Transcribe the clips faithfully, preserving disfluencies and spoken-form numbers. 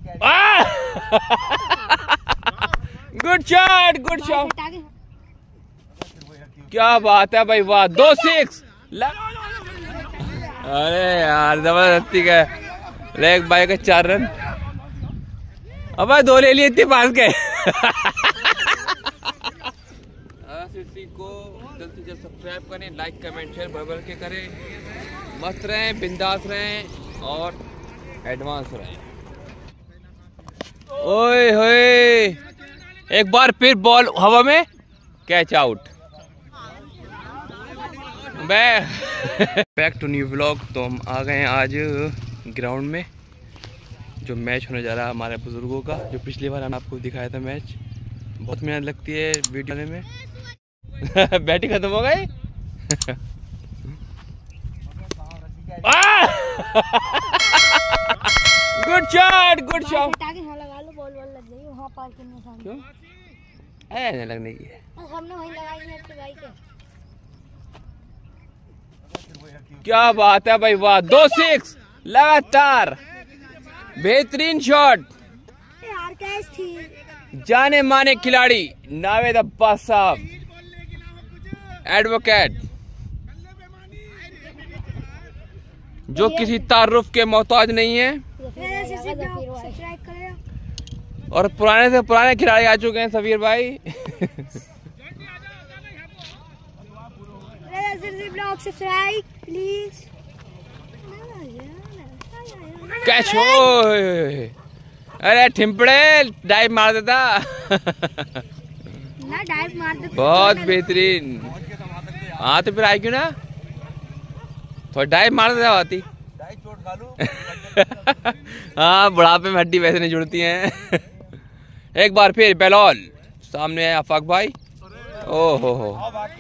Good shot, good shot, क्या बात है भाई, वाह, दो सिक्स। अरे यार जबरदस्ती का लेग बाय का चार रन। अब दो ले लिए, इतने पास गए। को जल्द से जल्द सब्सक्राइब करें, लाइक कमेंट शेयर बराबर के करें। मस्त रहें, बिंदास रहें और एडवांस रहें। ओए होए, एक बार फिर बॉल हवा में, catch out. Back to new vlog. तो हम आ गए हैं आज ग्राउंड में, जो मैच होने जा रहा है हमारे बुजुर्गों का, जो पिछली बार हमने आपको दिखाया था मैच। बहुत मेहनत लगती है वीडियो में। बैटिंग खत्म हो गई। Good shot, good shot. लगा लो, बॉल बॉल लग जाएगी वहाँ पार्किंग में। क्यों ऐ लगने की है, हमने वहीं लगाई है अपनी बाइक है। क्या बात है भाई, वाह, दो सिक्स लगातार, बेहतरीन शॉट। यार कैच थी। जाने माने खिलाड़ी नावेद अब्बास साहब, एडवोकेट, जो किसी तारुफ के मोहताज नहीं है। और पुराने से पुराने खिलाड़ी आ चुके हैं सफीर भाई। प्लीज। कैच हो, अरे ठिमपड़े डाइव मार देता। ना डाइव मार देता, बहुत बेहतरीन। हाँ तो फिर आई क्यों ना, थोड़ा डाइव मार देता आती। चोट खा लूं। हाँ, बुढ़ापे में हड्डी वैसे नहीं जुड़ती हैं। एक बार फिर बेलौल सामने है आफाक भाई। ओ हो हो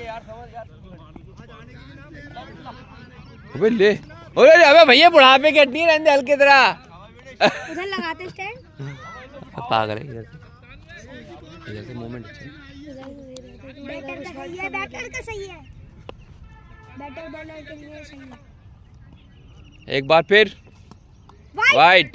अबे ले, अरे अबे भैया बुढ़ापे की हड्डी रहने हल्के तरह। उधर लगाते स्टैंड। पागल है, इधर से इधर से मूवमेंट अच्छा है। बैटर का सही है, बैटर का सही है, बैटर बॉलर के लिए सही है। एक बार फिर वाइट।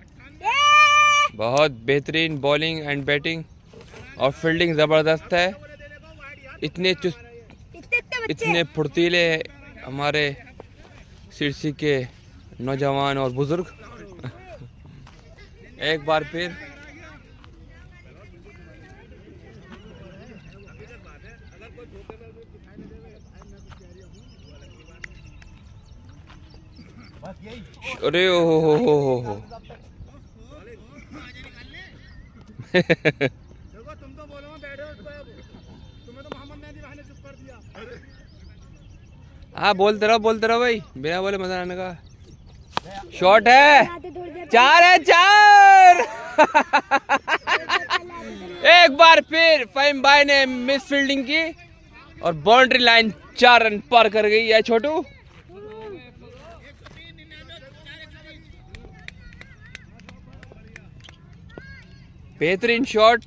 बहुत बेहतरीन बॉलिंग एंड बैटिंग और फील्डिंग जबरदस्त है। इतने चुस्त, इतने फुर्तीले हमारे सिरसी के नौजवान और बुजुर्ग। एक बार फिर अरे ओ हो हो हो हो हो। देखो तुम तो बोलो बैठे हो, तुम्हें तो मोहम्मद मेहदी भाई ने चुप कर दिया। हाँ बोलते रहो बोलते रहो भाई, बिना बोले मजा आने का। शॉट है, चार है, चार। एक बार फिर फहीम भाई ने मिस फील्डिंग की और बाउंड्री लाइन चार रन पार कर गई है छोटू। बेहतरीन शॉट।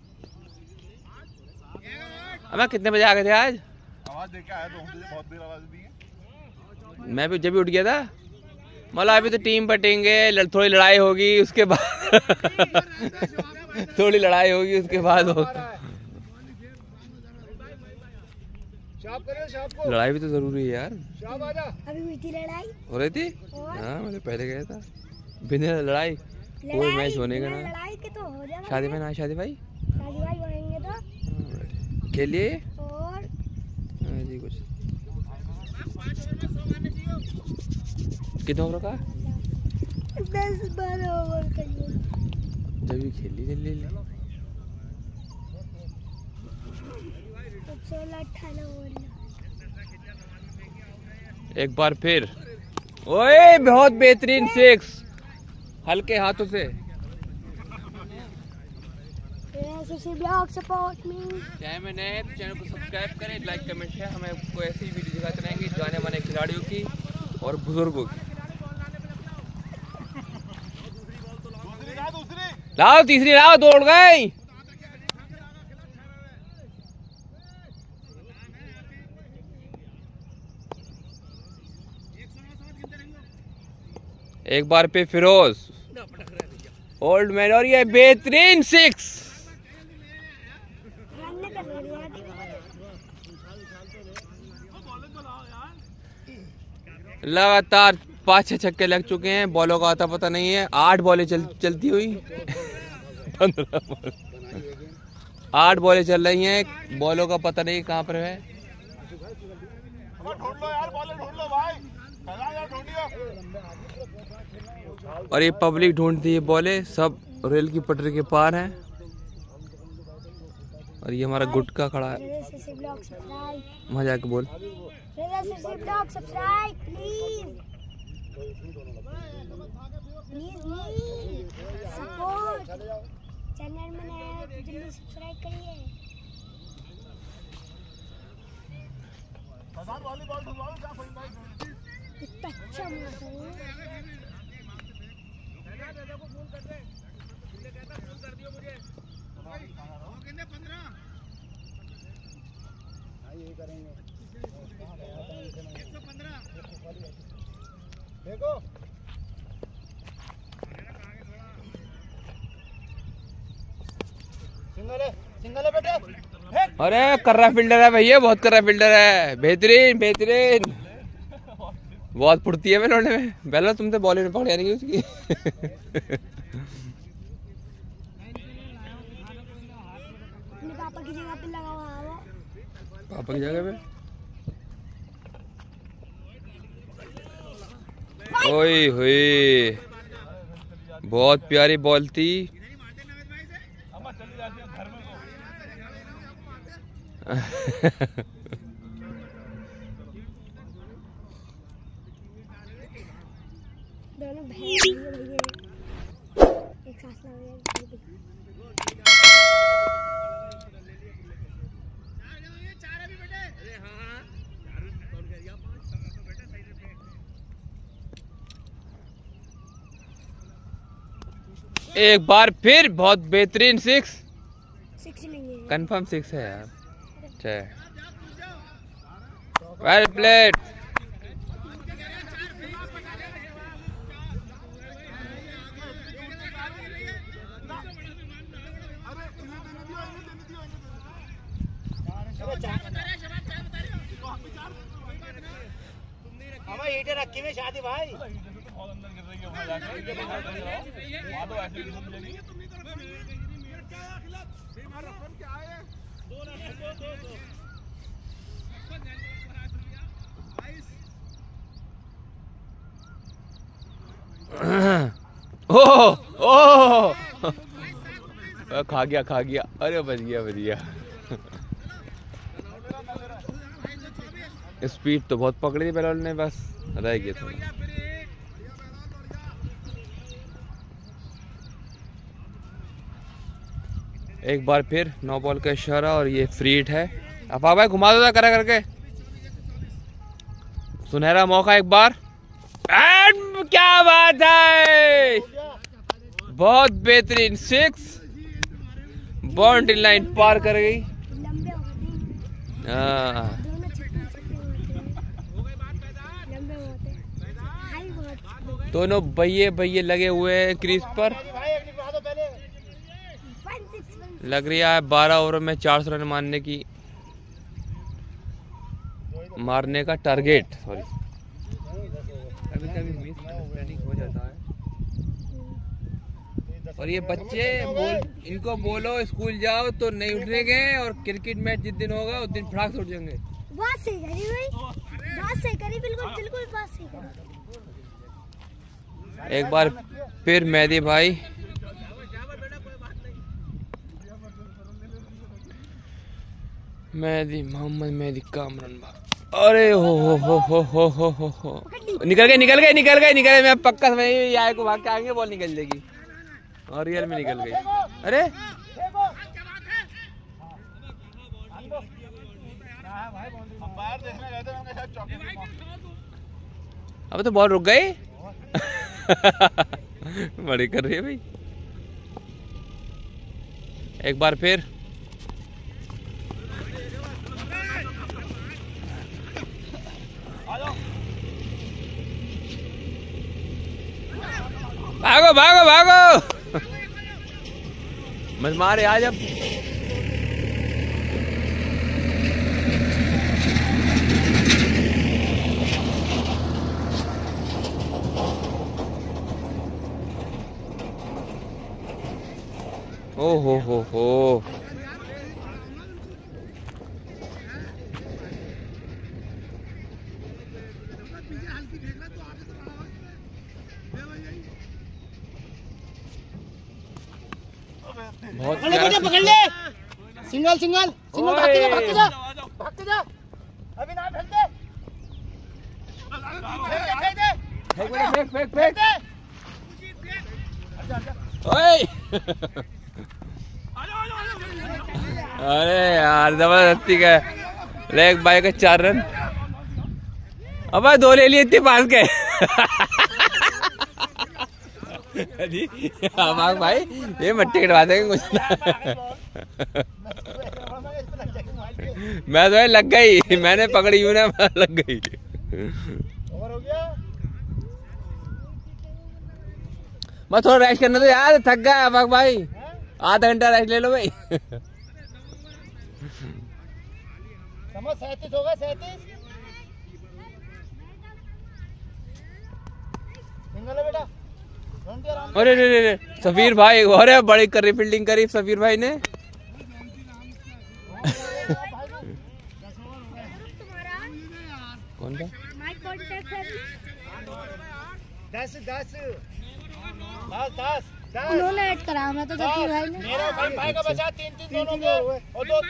हमें कितने बजे आ गए थे आज? आवाज देख के आया तो बहुत देर आवाज दी है। मैं भी जब भी उठ गया था। मतलब अभी तो टीम बटेंगे, थोड़ी लड़ाई होगी उसके बाद। थोड़ी लड़ाई होगी उसके बाद हो। लड़ाई भी तो जरूरी है यार। अभी हुई थी लड़ाई, हो रही थी। हाँ मैंने पहले गया था। बिना लड़ाई कोई मैच होने का ना। लड़ाई के तो हो जाएगा। शादी में ना, शादी भाई शादी भाई बनेंगे तो खेलिए और जी कुछ। कितना ओवर का? दस बारह ओवर का। जब भी खेली ले ले सोलह अठारह ओवर। एक बार फिर, ओए बहुत बेहतरीन सिक्स, हल्के हाथों से। Support me. चैनल में नए हैं तो चैनल को सब्सक्राइब करें, लाइक कमेंट शेयर। हमें आपको ऐसी वीडियो दिखाते रहेंगे जाने माने खिलाड़ियों की और बुजुर्गों की। लाओ तीसरी, लाओ, दौड़ गई। एक बार पे फिरोज, ओल्ड मैन और ये बेहतरीन सिक्स। लगातार पांच छह छक्के लग चुके हैं, बॉलों का आता पता नहीं है। आठ बॉलें चल, चलती हुई पंद्रह बॉल आठ बॉलें चल रही हैं, बॉलों का पता नहीं कहाँ पर है। और ये पब्लिक ढूंढती है बॉलें, सब रेल की पटरी के पार हैं। और ये हमारा गुटका खड़ा है, मजा के बोल। Subscribe please please support channel में नया है तो जल्दी सब्सक्राइब करिए। इतना अच्छा देखो सिंगल है, सिंगल है बेटे। अरे कर्रा फील्डर है भैया, बहुत कर्रा फील्डर है, बेहतरीन बेहतरीन, बहुत फुर्ती है लौटने में। पहले तुमसे बॉल में पकड़ यानी उसकी। पापा की जगह पे लगा हुआ है वो। पापा की जगह पे ओए होए, बहुत प्यारी बॉल थी। दोनों भैया एक साथ लग गए। एक बार फिर बहुत बेहतरीन सिक्स। सिक्स नहीं है, कंफर्म सिक्स है यार। Well played. हमारे हीटर रखी में शादी भाई। ओह ओह खा गया खा गया, अरे बच गया बच गया। स्पीड तो बहुत पकड़ी थी बैलॉन ने, बस रह गया थोड़ा। एक बार फिर नो बॉल का इशारा और ये फ्री हिट है। अब भाई घुमा दो करा करके, सुनहरा मौका एक बार। एंड क्या बात है, बहुत बेहतरीन सिक्स, बाउंड्री लाइन पार कर गई। लंबे हो गए हाँ दोनों छक्के छक्के होते हैं, लंबे होते हैं, हाई बहुत दोनों भैये भैये लगे हुए हैं क्रीज पर। भाई एक निभा दो पहले। वन सिक्स वन लग रहा है बारह ओवर में चार सौ रन मारने की मारने का टारगेट। सॉरी कभी कभी मिसअंडरस्टैंडिंग हो जाता है। और ये बच्चे बोल इनको बोलो स्कूल जाओ तो नहीं उठेंगे, और क्रिकेट मैच जिस दिन होगा उस दिन फटाक से उठ जाएंगे। बात सही करी भाई, बात सही करी, बिल्कुल बिल्कुल बात सही करी। एक बार फिर मेहदी भाई मेहदी मोहम्मद मेहदी कामरान भाई, अरे हो हो हो हो हो हो हो हो निकल गए निकल गए निकल गए निकल गए। मैं पक्का समझ ये आए को भाग के आएंगे, बॉल निकल जाएगी और रियल में निकल गई। अरे अब तो बॉल रुक गई। बड़ी कर रही है भाई। एक बार फिर भागो भागो भागो। मत मारे आज अब। ओ हो हो हो बहुत प्यारा। पकड़ ले, सिंगल सिंगल सिंगल, भाग के जा, भाग के जा, भाग के जा, अभी ना फेंक दे, फेंक दे, फेंक फेंक फेंक फेंक। ओए अरे यार जबरदस्ती का लेग बाय का चार रन। अब दो ले लिए इतने पास के। हाँ भाई ये मट्टी कटवा देंगे कुछ ना। मैं तो लग गई, मैंने पकड़ी हूँ ना, लग गई। और हो गया, मैं थोड़ा रेस्ट करना तो यार, थक गया अबाक भाई, आधा घंटा रेस्ट ले लो भाई। समझ सैंतीस हो गए, सैंतीस सिंगल है बेटा। अरे रे रे सफीर भाई, अरे बड़ी करी फील्डिंग करी सफीर भाई ने। कौन था? दस दस दस दस उन्होंने ऐड करा, मैं तो सफीर भाई ने। मेरा भाई भाई का बचा, तीन तीन दोनों के और दो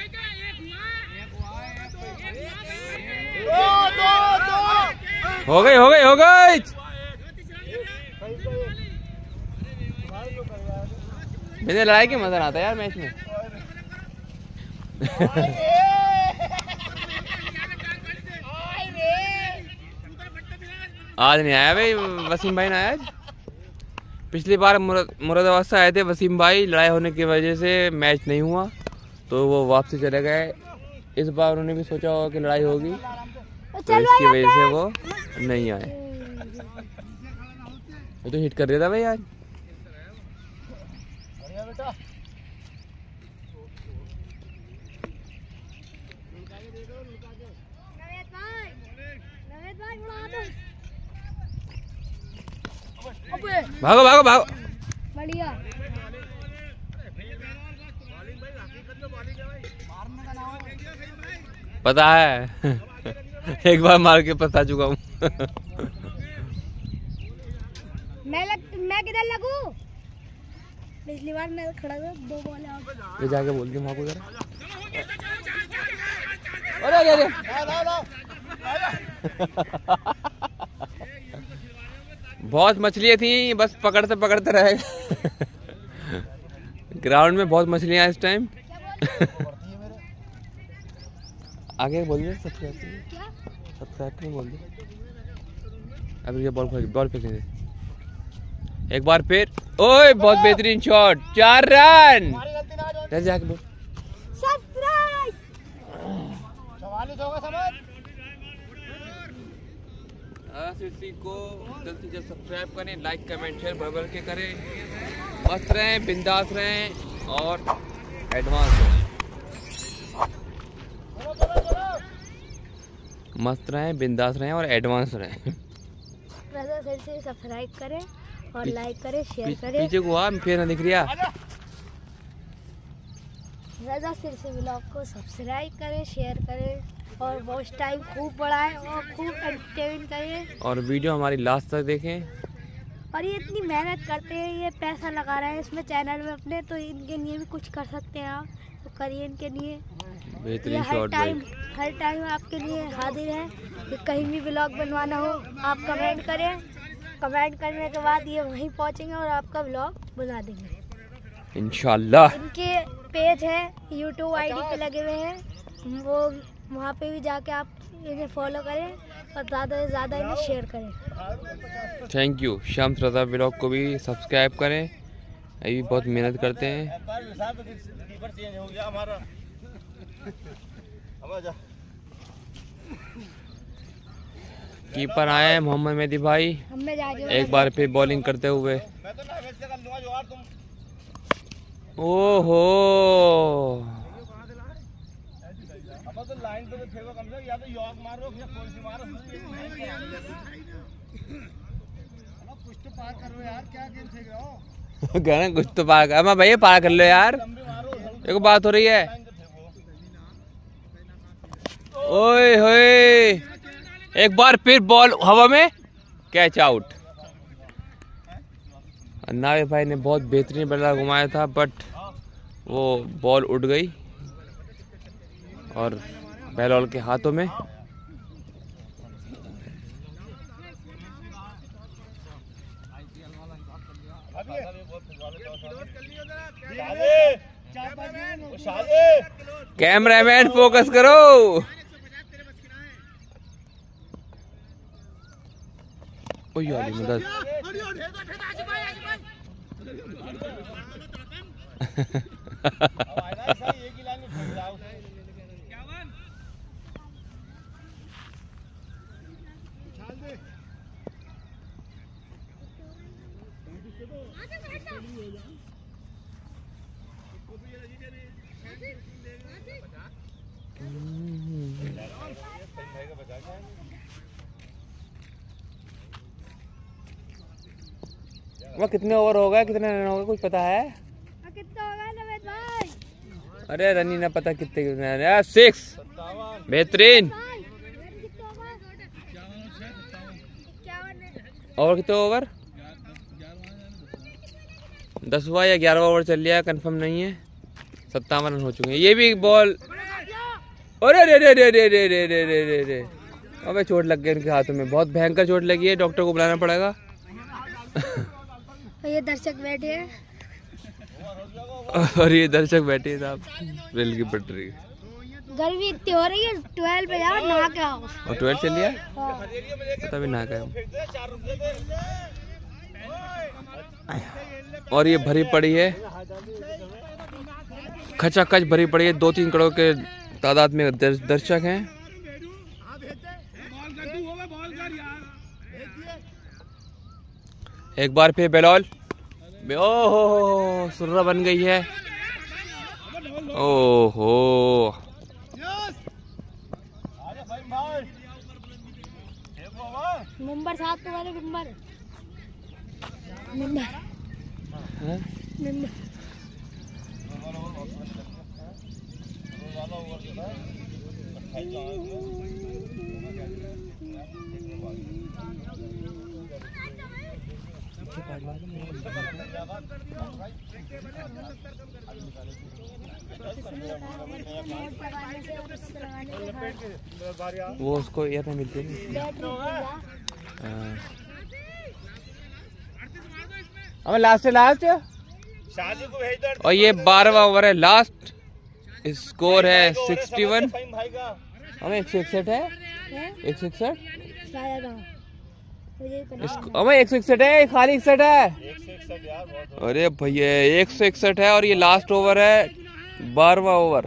दो दो दो हो गई हो गई हो गई। मुझे लड़ाई के मजा आता है यार मैच में। आज नहीं आया भाई वसीम भाई, ना आया आज। पिछली बार मुरादाबाद से आए थे वसीम भाई, लड़ाई होने की वजह से मैच नहीं हुआ तो वो वापसी चले गए। इस बार उन्होंने भी सोचा होगा कि लड़ाई होगी तो इसकी वजह से वो नहीं आए। वो तो हिट कर दिया था भाई आज। भागो भागो भागो, बढ़िया। पता है एक बार मार के फंसा चुका हूँ। मैं लग, मैं किधर लगूं? पिछली बार मैं खड़ा था, दो बॉल आउट। ये जाके बोल दी माँ को जरा। अरे अरे अरे बहुत मछलियाँ थी, बस पकड़ते पकड़ते रहे। ग्राउंड में बहुत मछलियाँ इस टाइम। आगे बोल दे, सब्सक्राइब सब्सक्राइब नहीं बोल दे। अभी ये बॉल बॉल फेंकने दे एक बार फिर। ओए बहुत बेहतरीन शॉट, चार रन। जाके बोल सब्सक्राइब। चवालीस होगा समझ। को जल्द से जल्द सब्सक्राइब करें, लाइक कमेंट शेयर बराबर के करें। मस्त रहें, बिंदास रहें और एडवांस रहें। मस्त रहें, बिंदास रहें और एडवांस रहें। फिर से सब्सक्राइब करें और लाइक करें, शेयर करें। पीछे को आ, फिर ना दिख रहा। रजा सिर से ब्लॉग को सब्सक्राइब करें, शेयर करें और वॉच टाइम खूब बढ़ाएं और खूब एंटरटेन करें। और वीडियो हमारी लास्ट तक देखें। और ये इतनी मेहनत करते हैं, ये पैसा लगा रहे हैं इसमें चैनल में अपने, तो इनके लिए भी कुछ कर सकते हैं आप, तो करिए इनके लिए। ये हर टाइम हर टाइम आपके लिए हाजिर है। कि कहीं भी ब्लॉग बनवाना हो आप कमेंट करें, कमेंट करने के बाद ये वहीं पहुंचेंगे और आपका ब्लॉग बना देंगे इंशाल्लाह। इनके पेज है यूट्यूब आईडी पे लगे हुए हैं, वो वहाँ पे भी जाके आप इन्हें फॉलो करें और ज़्यादा से ज़्यादा इन्हें शेयर करें। Thank you. Shams Raza blog को भी सब्सक्राइब करें, अभी बहुत मेहनत करते हैं। कीपर आए हैं मोहम्मद मेहदी भाई, एक बार फिर बॉलिंग करते हुए। ओहो अब तो लाइन पे फेंको कम से या तो यॉक मारो या कोई सी मारो। अब कुछ तो पार करो यार, क्या गेम खेल रहे हो? कहना कुछ तो पार कर, मैं भैया पार कर लो यार, एक बात हो रही है। ओए होए, एक बार फिर बॉल हवा में, कैच आउट। नावे भाई ने बहुत बेहतरीन बल्ला घुमाया था, बट वो बॉल उड़ गई और बहलौल के हाथों में। कैमरामैन फोकस करो। ओह वाली मदद। वो कितने ओवर हो गए, कितने रन हो गए, कुछ पता है? कितना होगा नवेद भाई? अरे रन ही ना पता कितने कितने। सिक्स, बेहतरीन। और कितने ओवर? दस हुआ या ग्यारहवा ओवर चल लिया, कंफर्म नहीं है। सत्तावन रन हो चुके हैं। ये भी बॉल, अरे रे रे रे रे रे रे रे रे रे रे अबे चोट लग गई इनके हाथों में, बहुत भयंकर चोट लगी है, डॉक्टर को बुलाना पड़ेगा। ये दर्शक बैठे हैं और ये दर्शक बैठे साहब, रेल की पटरी। गर्मी इतनी हो रही है, ट्वेल्व पे यार नहा के आओ। और ट्वेल्व चल लिया, हाँ। तभी नहा के। और ये भरी पड़ी है, खचाखच भरी पड़ी है, दो तीन करोड़ के तादाद में दर्शक हैं। एक बार फिर बेलौल, ओहो सुर्रा बन गई है। ओहो मुंबर साहब तुम्हारे मुंबर मुंबर मुंबर वो उसको ये तो मिलती है। हमें लास्ट है, लास्ट और ये बारहवा ओवर है, लास्ट स्कोर है सिक्सटी वन। हमें एक सौ इकसठ है, एक सौ इकसठ हमें एक सौ इकसठ है, खाली इकसठ है। अरे भैया एक सौ इकसठ है और ये लास्ट ओवर है, बारहवा ओवर।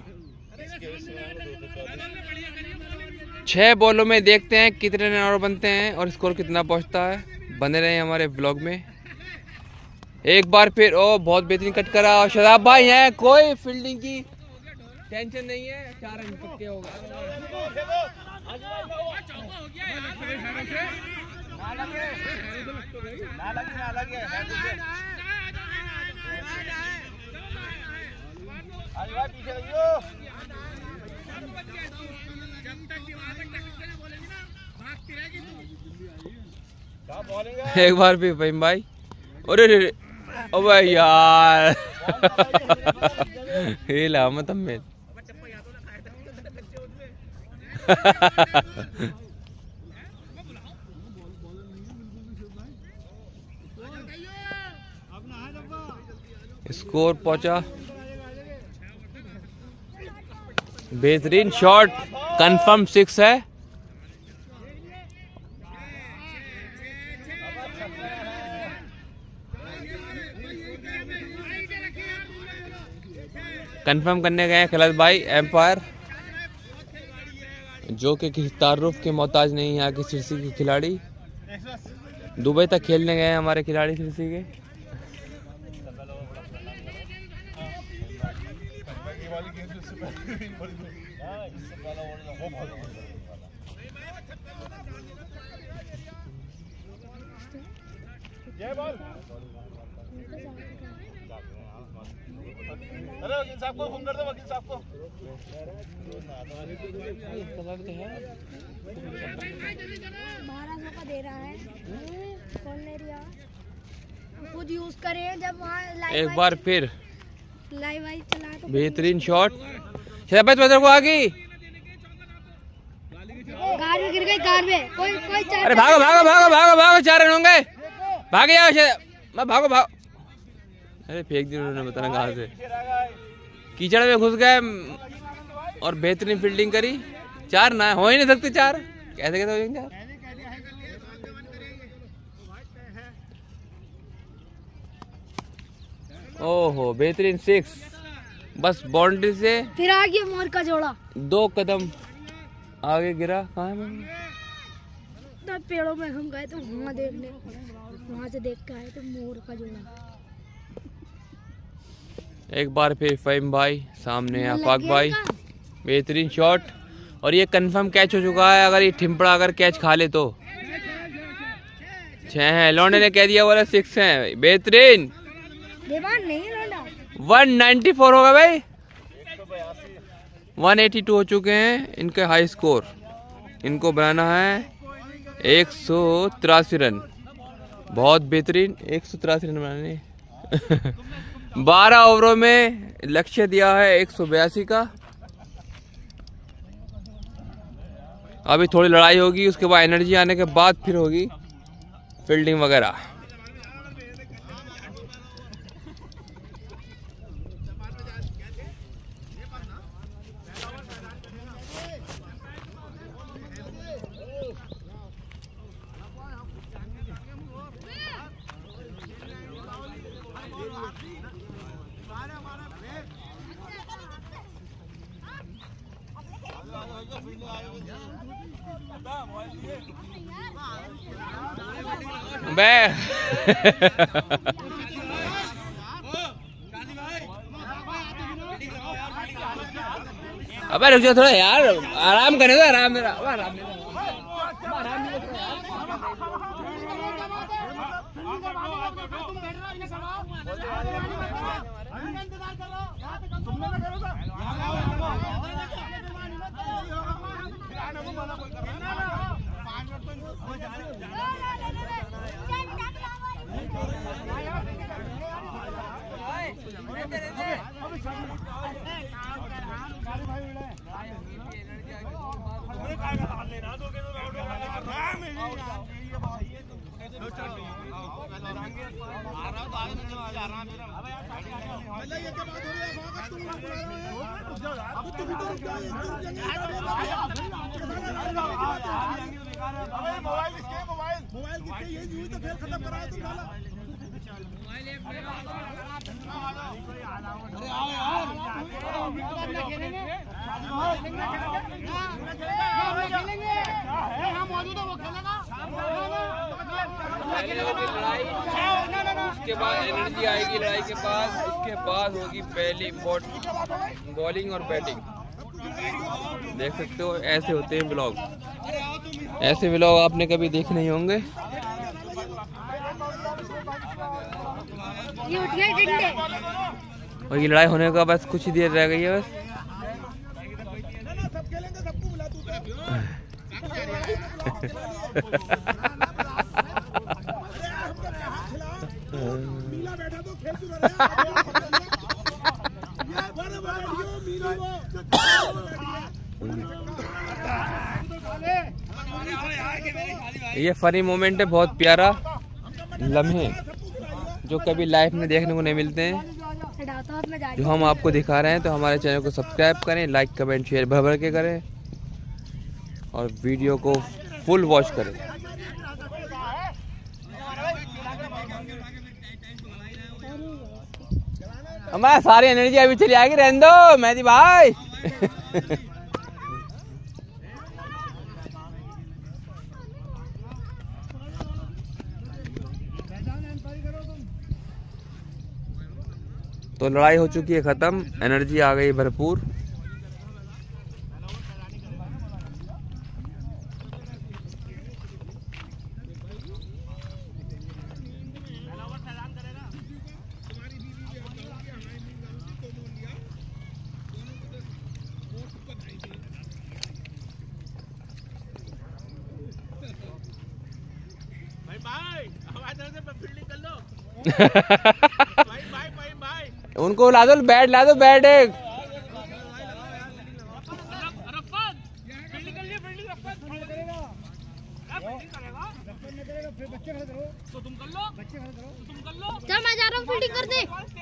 छह बॉलों में देखते हैं कितने रन और बनते हैं और स्कोर कितना पहुंचता है। बने रहे हमारे ब्लॉग में। एक बार फिर ओ बहुत बेहतरीन कट करा और शराब भाई हैं, कोई फील्डिंग की टेंशन नहीं है, चार रन पक्के हो गए। एक बार भी भाई भाई, अरे रे अबे यार ये लामत अम्मे स्कोर पहुंचा, बेहतरीन शॉट, कंफर्म सिक्स है। कंफर्म करने गए खिलाड़ी भाई एम्पायर, जो कि किसी तारुफ के मोहताज नहीं है। यहाँ की सिरसी के खिलाड़ी दुबई तक खेलने गए हैं हमारे खिलाड़ी सिरसी के। अरे वकील साहब को फोन कर दो, वकील साहब को। बारह सौ का दे रहा है, कौन ले रहा? खुद यूज करें जब वहाँ एक बार फिर लाइव वाइव चला तो बेहतरीन शॉट। शहबाज बदर को आ गई, कार में गिर गई, कार में कोई कोई चार। अरे भागो भागो भागो भागो भागो, चार रन होंगे, भागे जाओ मैं, भागो भागो। अरे फेंक दी उन्होंने, बताना कहाँ से, कीचड़ में घुस गए और बेहतरीन फील्डिंग करी। चार ना हो ही नहीं सकते चार, कैसे कैसे हो जाएंगे चार। ओहो बेहतरीन सिक्स, बस बाउंड्री से फिर आ गया मोर का जोड़ा, दो कदम आगे गिरा। कहाँ है तब पेड़ों में हम गए तो वहाँ देखने, वहाँ से देख के आए तो मोर का जोड़ा। एक बार फिर फहीम भाई सामने है, आफाक भाई बेहतरीन शॉट, और ये कंफर्म कैच हो चुका है। अगर ये ठिमपड़ा अगर कैच खा ले तो छह है, लौंडे ने कह दिया बोला सिक्स है। बेहतरीन दीवान नहीं है लौंडा। वन नाइन्टी फोर होगा भाई, वन एटी टू हो चुके हैं इनके हाई स्कोर। इनको बनाना है एक सौ तिरासी रन, बहुत बेहतरीन एक सौ तिरासी रन बनाने। बारह ओवरों में लक्ष्य दिया है एक सौ बयासी का। अभी थोड़ी लड़ाई होगी, उसके बाद एनर्जी आने के बाद फिर होगी फील्डिंग वगैरह। बे अबे रुक जाओ थोड़ा यार, आराम करने दो, आराम दे रहा आराम दे मोबाइल किसके, मोबाइल मोबाइल किसके, ये हुई तो खेल खत्म कराया तुम साला। अरे आओ यार, खेलेंगे हम मौजूद है, वो खेलेगा। उसके बाद एनर्जी आएगी लड़ाई के बाद, उसके बाद होगी पहली बॉलिंग और बैटिंग। देख सकते हो ऐसे होते हैं व्लॉग, ऐसे व्लॉग आपने कभी देखे नहीं होंगे। ये उठ गए डंडे, और ये लड़ाई होने का बस कुछ ही देर रह गई है बस। सब खेलेंगे, सबको बुला तू बैठा तो खेल तू ये फनी मोमेंट है, बहुत प्यारा लम्हे जो कभी लाइफ में देखने को नहीं मिलते हैं, जो हम आपको दिखा रहे हैं। तो हमारे चैनल को सब्सक्राइब करें, लाइक कमेंट शेयर भर भर के करें और वीडियो को फुल वॉच करें। हमारा सारी एनर्जी अभी चली आएगी, रहने दो मेहदी भाई। तो लड़ाई हो चुकी है खत्म, एनर्जी आ गई भरपूर। उनको ला दो, बैट ला दो, बैट एक। चल मैं जा रहा हूँ, फील्डिंग कर दे।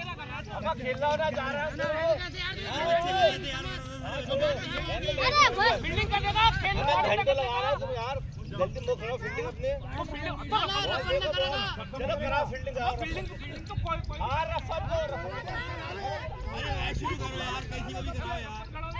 अरे बस फील्डिंग कर देगा, घंटे लगा रहा है तुम यार। जल्दी मुंह करो फील्डिंग अपने। तो फील्डिंग चलो करा फील्डिंग। फील्डिंग फील्डिंग तो कोई कोई हां रफा दो। अरे शुरू करो यार, कैसी वाली कराओ यार।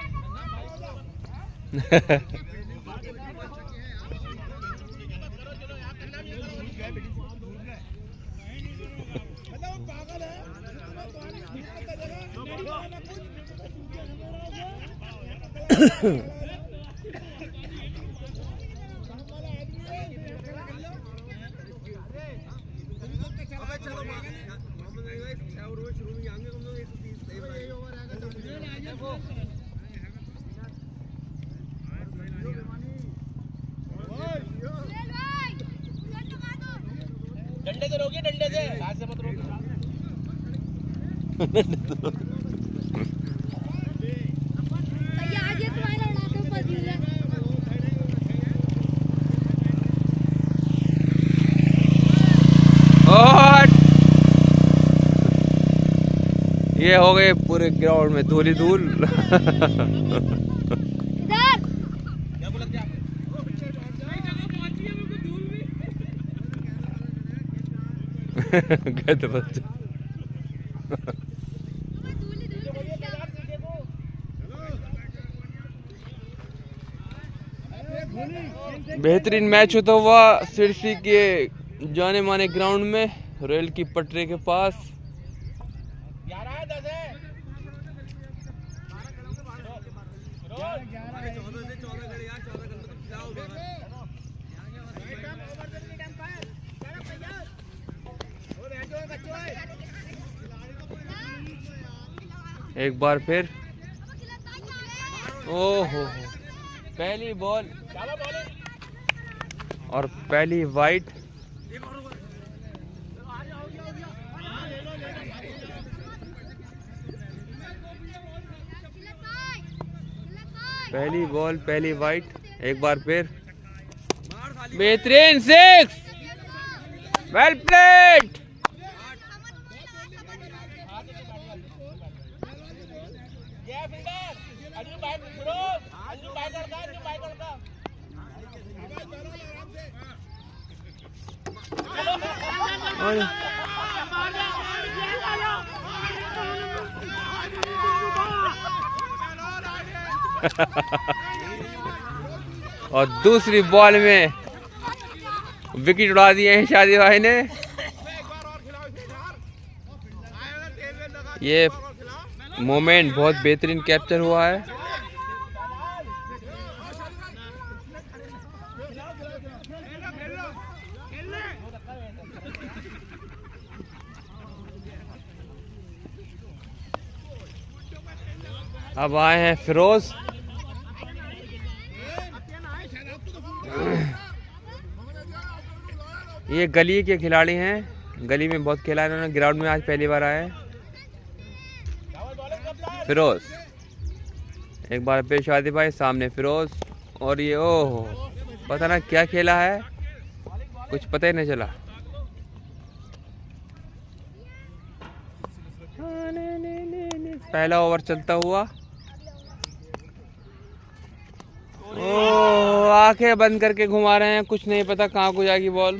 डंडे से रोकिए, डंडे से, हाथ से मत रोकिए। आज ये तुम्हारा लड़ाते ऊपर दिल है। और ये हो गए पूरे ग्राउंड में धूल ही धूल। कहते बच्चे बेहतरीन मैच होता हुआ सिरसी के जाने माने ग्राउंड में, रेल की पटरी के पास। एक बार फिर ओहो, पहली बॉल और पहली वाइट। पहली बॉल पहली वाइट, एक बार फिर बेहतरीन सिक्स, वेल प्लेड। और दूसरी बॉल में विकेट उड़ा दिए हैं शादी भाई ने। ये मोमेंट बहुत बेहतरीन कैप्चर हुआ है। अब आए हैं फिरोज। ये गली के खिलाड़ी हैं, गली में बहुत खेला इन्होंने, ग्राउंड में आज पहली बार आए हैं। फिरोज एक बार पे शादी भाई सामने फिरोज, और ये ओह पता ना क्या खेला है, कुछ पता ही नहीं चला। पहला ओवर चलता हुआ, ओह आंखें बंद करके घुमा रहे हैं, कुछ नहीं पता कहाँ को जाएगी बॉल।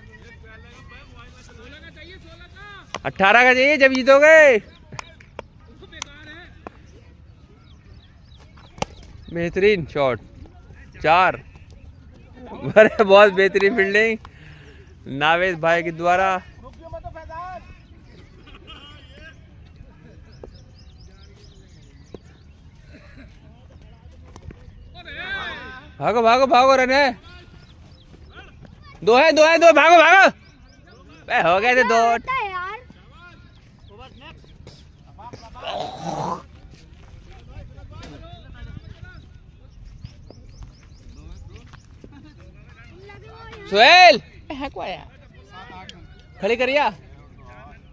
अठारह का चाहिए जब जीतोगे। बेहतरीन शॉट, चार। अरे बहुत बेहतरीन फील्डिंग नावेद भाई के द्वारा। भागो भागो भागो, रन है, दो है दो है दो, भागो भागो। हो गए थे दो। सुहेल खड़ी करिया।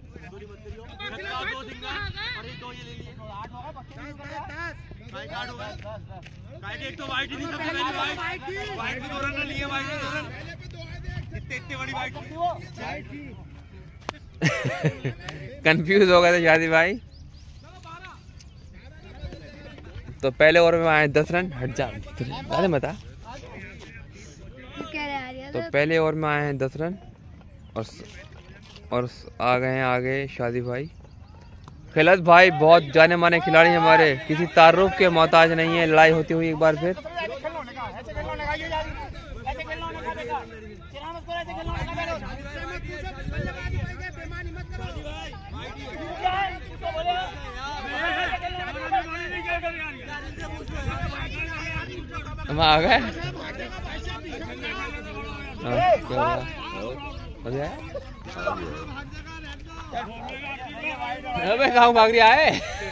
एक तो वाइट ही नहीं सबसे पहले वाइट वाइट भी दौरान ना लिए वाइट दौरान इतने इतने बड़ी वाइट कंफ्यूज हो गए थे शादी भाई। तो पहले ओवर में आए दस रन। हट जा अरे मता। तो पहले ओवर में आए हैं दस रन और और आ गए हैं आगे शादी भाई। खिलत भाई बहुत जाने माने खिलाड़ी हमारे, किसी तारुफ के मोहताज नहीं है। लड़ाई होती हुई एक बार फिर। हम आ गए। अबे कहाँ भाग रहा है?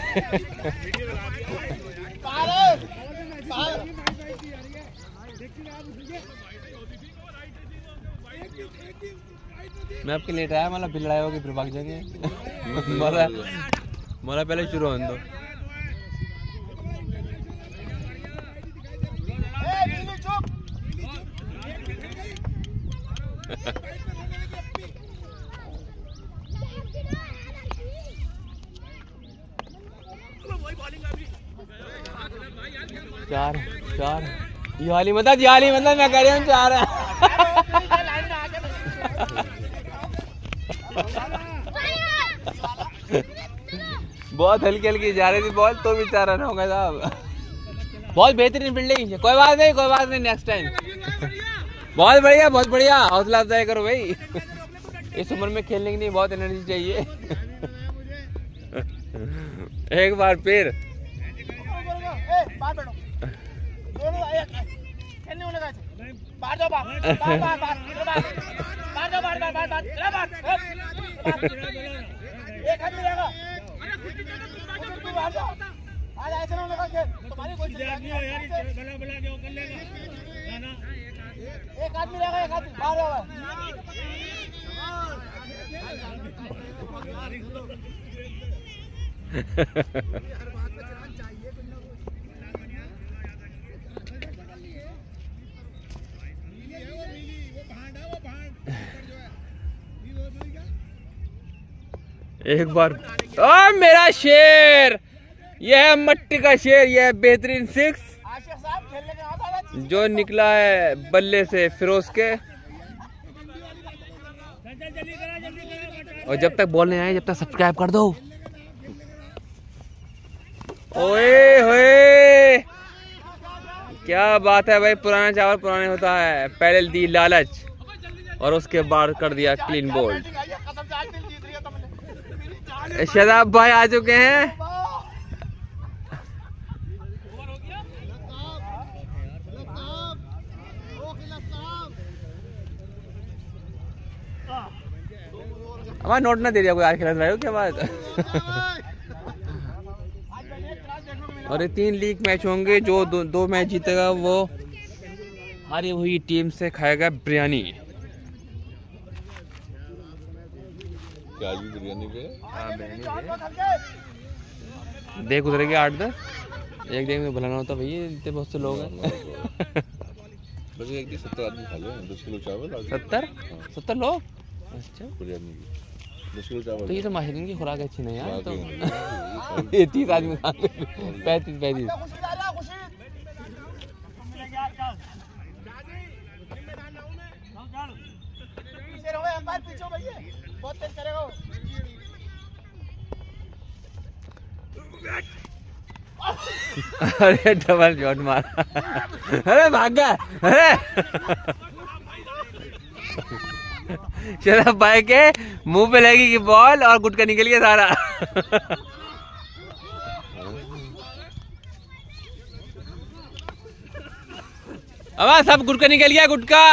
मैं आपके लेट आया, मतलब फिर लड़ाई होगी फिर भाग जाएंगे। मोला मोला पहले शुरू होने दो। चार चार ये वाली मतलब ये वाली मतलब मैं कह रही हूँ चार है। बहुत हल्की हल्की जा रही थी बॉल तो भी चार रन हो गए साहब। बहुत बेहतरीन फील्डिंग। कोई बात नहीं कोई बात नहीं नेक्स्ट टाइम। बहुत बढ़िया बहुत बढ़िया। हौसला अफजाई करो भाई। इस उम्र में खेलने की नहीं बहुत एनर्जी चाहिए। एक बार फिर बाहर जाओ बाहर बाहर बाहर बाहर बाहर जाओ बाहर बाहर बाहर बाहर एक हाथ मिलेगा बाहर जाओ आज ऐसे ना होगा खेल तुम्हारी कोई नहीं है यार बला बला के कर लेगा ना एक हाथ मिलेगा एक हाथ बाहर आओ। एक बार ओ मेरा शेर, यह है मट्टी का शेर, यह है बेहतरीन सिक्स जो निकला है बल्ले से फिरोज के। और जब तक बॉल नहीं आए जब तक सब्सक्राइब कर दो। ओए होए क्या बात है भाई। पुराना चावल पुराने होता है। पहले दी लालच और उसके बाद कर दिया क्लीन बोल्ड। शदाब भाई आ चुके हैं। हमारा नोट ना दे दिया कोई आज खेल रहे हो क्या बात। और ये तीन लीग मैच होंगे। जो दो, दो मैच जीतेगा वो हारी हुई टीम से खाएगा बिरयानी। क्या बिरयानी पे? हाँ बिरयानी देख उतरेगी आठ दस। एक देख में भलाना होता भैया इतने बहुत से लोग हैं। बस एक दिन सत्तर आदमी खा लो। दस किलो चावल। सत्तर सत्तर लोग अच्छा बिरयानी की दस किलो चावल। तो ये तो माहिदीन की खुराक अच्छी नहीं यार। तो ये तीस आदमी खा पैंतीस पैंतीस। अरे डबल शॉट मारा। अरे भाग गया। अरे शराब भाई के मुंह पे लगी कि बॉल और गुटका निकल गया सारा। अब सब गुटका निकल गया गुटका।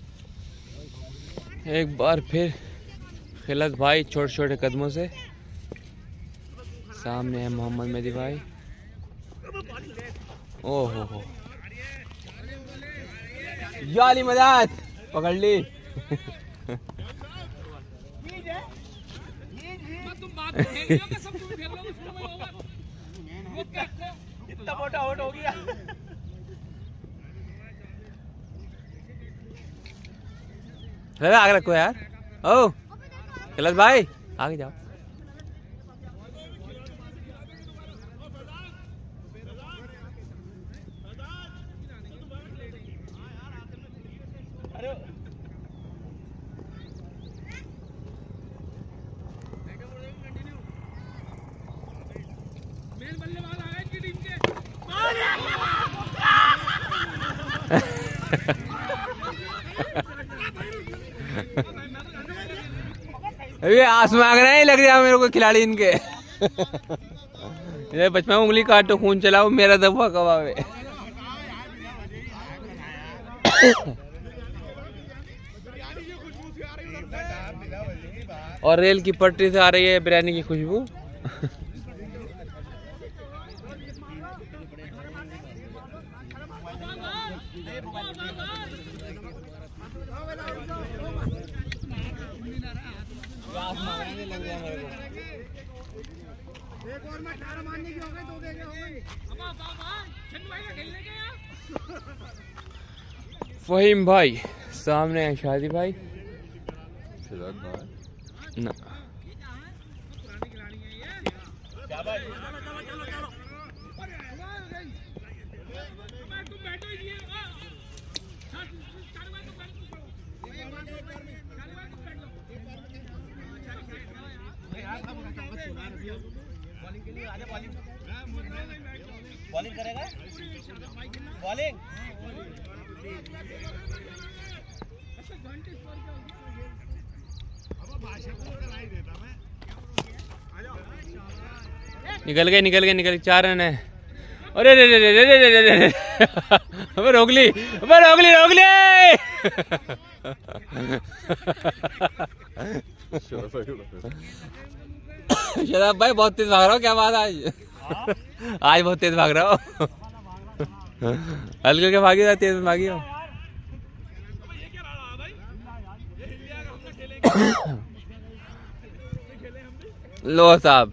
एक बार फिर खिलत भाई छोटे छोटे कदमों से सामने है मोहम्मद मेहदी भाई। ओहो हो याली मदद पकड़ ली। इतना मोटा आउट हो गया। आगे रखो यार। ओ खिलत भाई आगे जाओ। अभी आस मांग रहे हैं, लग रहा है मेरे को खिलाड़ी इनके। बचपन में उंगली काटो खून चलाओ, मेरा दफा कबाब है। और रेल की पटरी से आ रही है बिरयानी की खुशबू। फहीम भाई सामने है शादी भाई ना। बॉलिंग करेगा बॉलिंग। निकल गए निकल गए निकल गए, चार रन है। अरे रे रे रे रे रे रे रे अबे रोक ली, अबे रोक ली रोक ली। शराब भाई बहुत तेज भाग रहा हो, क्या बात आज? आज बहुत तेज भाग रहा हो। हल्के के भागी तेज भागी हो। लो साहब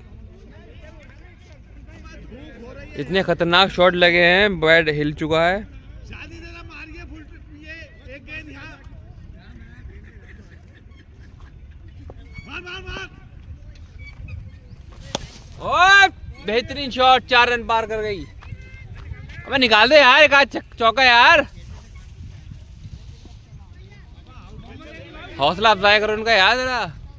इतने खतरनाक शॉट लगे हैं, बैट हिल चुका है। ओए बेहतरीन शॉट, चार रन पार कर गई। अबे निकाल दे यार, एक आध चौका यार। हौसला अफजाई करो उनका यार जरा।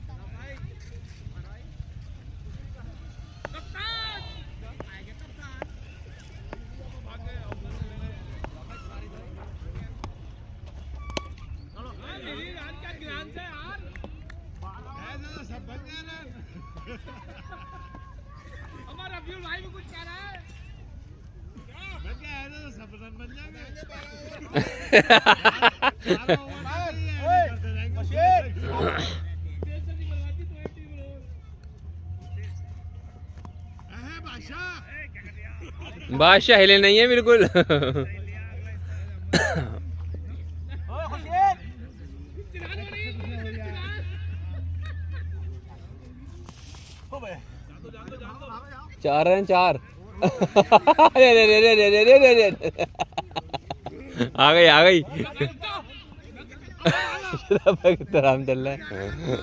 बादशाह हिले नहीं है बिल्कुल। चार रन चार। रे रे रे रे रे रे रे रे आ गई आ गई। राम चल रहा है।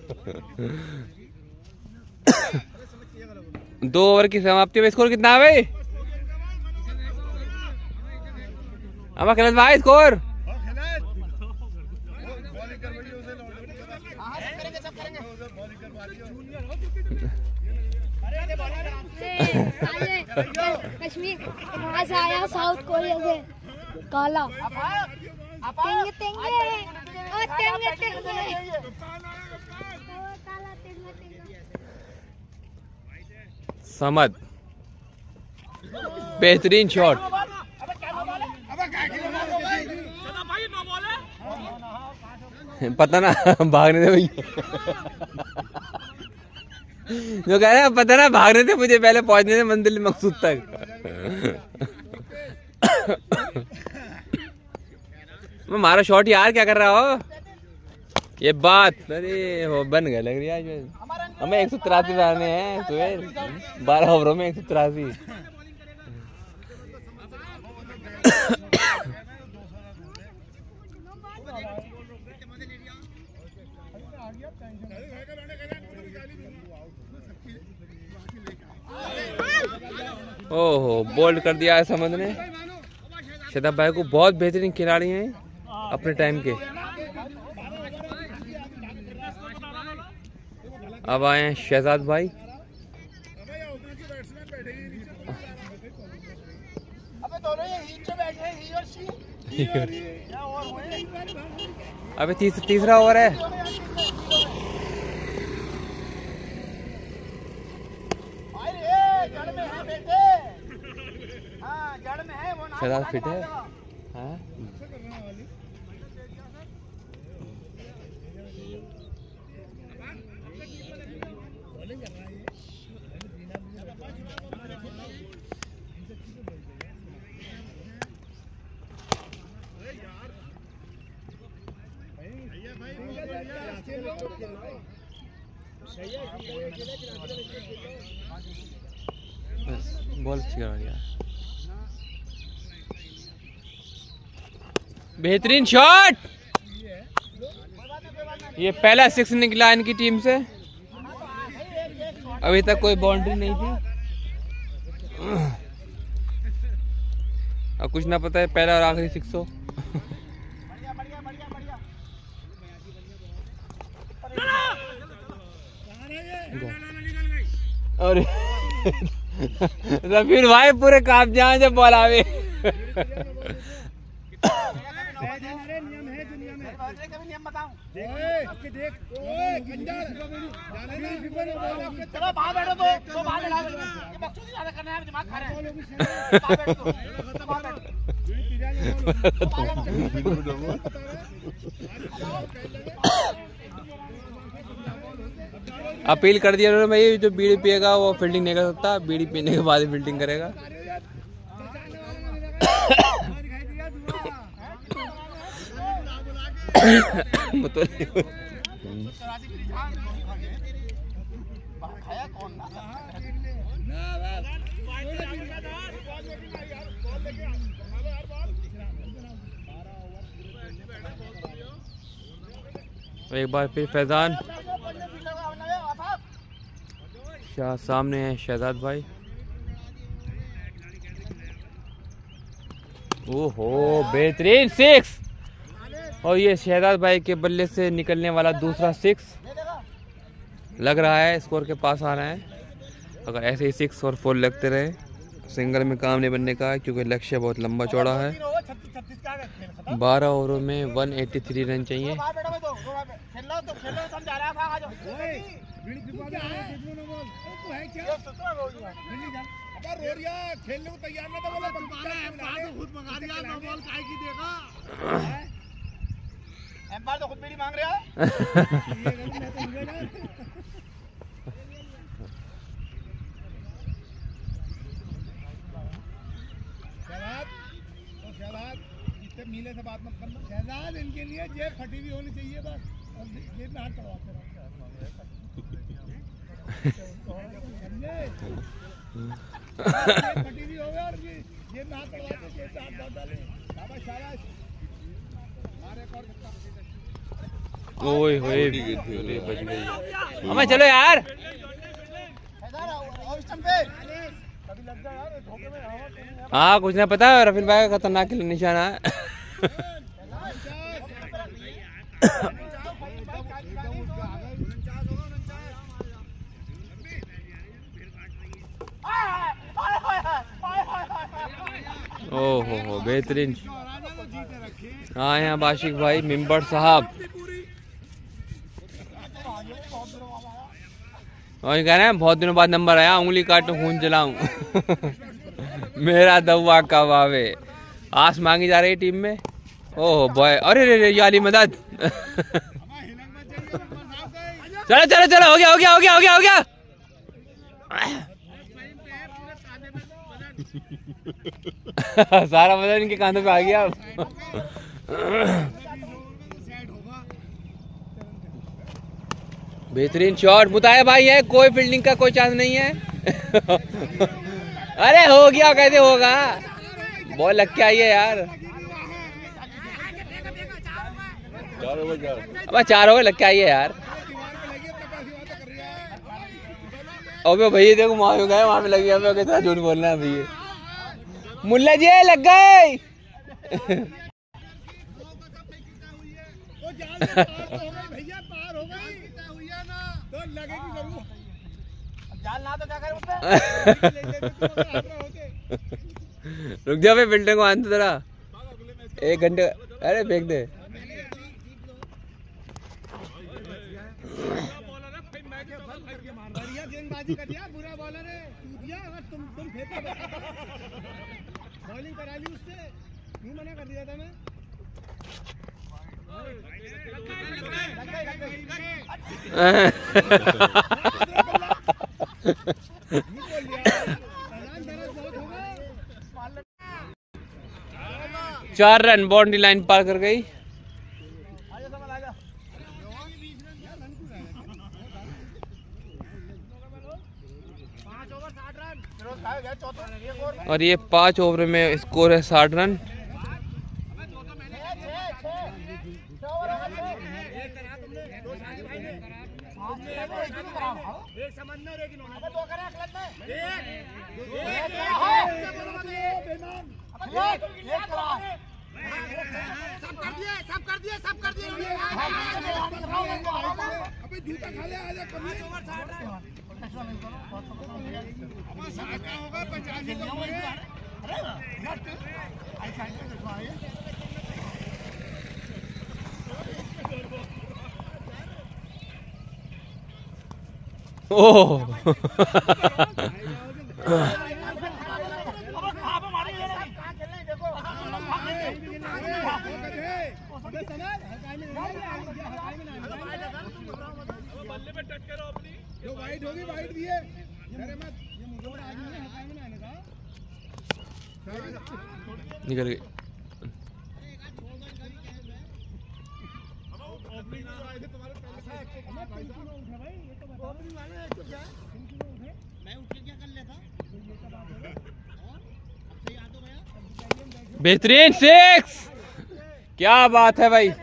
दो ओवर की समाप्ति में स्कोर कितना है भाई? अब खिलत भाई स्कोर कश्मीर वहाँ से आया, साउथ कोरिया से काला तेंगे तेंगे ओ तेंगे तेंगे समद बेहतरीन शॉट। पता ना भागने दे भाई। जो कह रहे हैं पता ना भाग रहे थे मुझे पहले पहुंचने थे मंजिल मकसूद तक। मारो शॉट यार, क्या कर रहा हो? ये बात अरे हो बन गया लग रही है। हमें एक सौ तिरासी रन हैं सुहेल, बारह ओवरों में एक सौ तिरासी। ओहो बोल्ड कर दिया है समझ ने। शहजाद भाई को बहुत बेहतरीन खिलाड़ी हैं अपने टाइम के। अब आए हैं शहजाद भाई। अबे तीस, तीसरा ओवर है। शहजाद फिट है। हाँ बॉल अच्छी यार। बेहतरीन शॉट। ये पहला सिक्स निकला इनकी टीम से। अभी तक कोई बाउंड्री नहीं थी। अब कुछ ना पता है पहला और आखिरी सिक्स हो। अरे रफील भाई पूरे काप जहाँ जब बॉल आवे। अपील कर दिया उन्होंने भाई, जो बीड़ी पिएगा वो फील्डिंग नहीं कर सकता, बीड़ी पीने के बाद ही फील्डिंग करेगा। एक बार फिर फैजान शाह सामने है शहजाद भाई। ओहो बेहतरीन सिक्स। और ये शहजाद भाई के बल्ले से निकलने वाला दूसरा सिक्स लग रहा है स्कोर के पास आ रहा है। अगर ऐसे ही सिक्स और फोर लगते रहे सिंगल में काम नहीं बनने का है, क्योंकि लक्ष्य बहुत लंबा चौड़ा है। बारह ओवरों में एक सौ तिरासी रन चाहिए। खेलने को तैयार ना था, बोला खुद मंगा दिया, नो बॉल काहे की देगा। एम्पायर तो खुद बीड़ी मांग रहा है। शहजाद तो शहजाद इतने मीले से बात मत करना। शहजाद इनके लिए जेब फटी हुई होनी चाहिए बस, और जेब में हाथ चढ़वाते रहो। फटी हुई होगा और जेब में हाथ चढ़वाते, जेब में हाथ डाल डाले। शाबाश शाबाश। ओए होए बच गई। हमें चलो यार। हाँ कुछ ना पता, रफील भाई का खतरनाक निशाना है। ओहो हो बेहतरीन। हाँ यहाँ बाशिक भाई मिम्बर साहब और कह रहे हैं बहुत दिनों बाद नंबर आया, उंगली काटूं खून जलाऊं। मेरा दवा कब आवे। आस मांगी जा रही टीम में। ओह बॉय, अरे रे याली मदद। चलो चलो चलो हो गया हो गया हो गया हो गया हो गया सारा वजन इनके कांधों पे आ गया अब। बेहतरीन शॉट मुताया भाई है, कोई फील्डिंग का कोई चांस नहीं है। अरे हो गया, कैसे होगा, बॉल लग के आई है यार। अब चार हो गए, लग के आई है यार। अबे भैया देखो वहां गए, वहां पे लगी, हमें कैसा झूठ बोलना है भैया। मुल्ला जी लग गए। रुक जा भाई, बिल्डिंग को आने जरा, एक घंटे। अरे फेंक दे। गेंदबाजी कर दिया, बुरा बॉलर है, दिया अगर तुम तुम फेंको बॉलिंग करा ली उससे, यूं मना कर दिया था मैं। चार रन बाउंड्री लाइन पार कर गई। और ये पांच ओवर में स्कोर है साठ रन। सब कर दिए, सब कर दिए, सब कर दिए। अबे जूता खा ले, आजा कभी साका होगा पचासी का होगा। ओह जो वाइट होगी वाइट भी है, डरे मत, ये मुझे और आगे नहीं हटाए में आने का। निकल गई। बेहतरीन सिक्स, क्या बात है भाई।